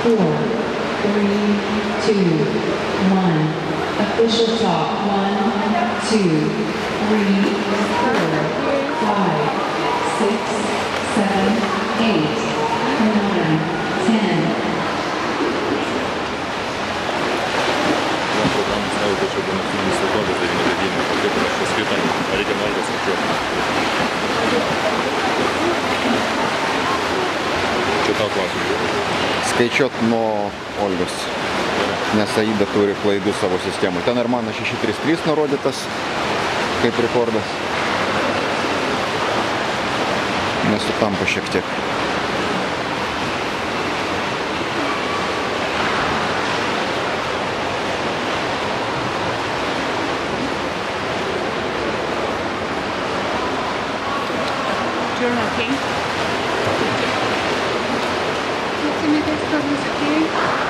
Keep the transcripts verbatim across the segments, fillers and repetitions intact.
four, three, two, one. Official talk. One, two, three, four, five, six, seven, eight, nine, ten. Ставити, щоб на фільмі свободи за інвалідійним потрібно, що світом оригінально скачок. Читав класу. Скайчот, но Ольгас. Не Саида Тури плейду сavo систему. Ten ir mano šeši trys trys nurodytas kaip rekordas. Nesutampa šiek tiek. Journal, okay? Centimeters problems, okay?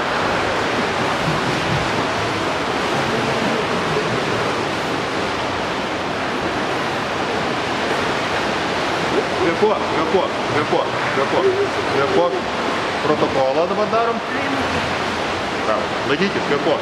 Квепок, квепок, квепок, квепок, квепок. Протокола dabar darom. Laikykit, kvepok.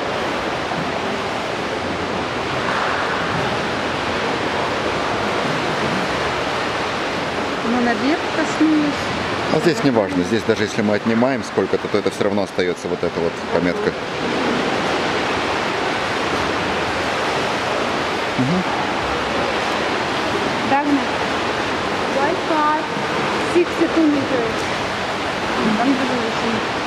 Ну, наверх коснулась. А здесь не важно. Здесь даже если мы отнимаем сколько-то, то это все равно остается вот эта вот пометка. Угу. Dagna. Wi-Fi six centimeters. Там было восемь.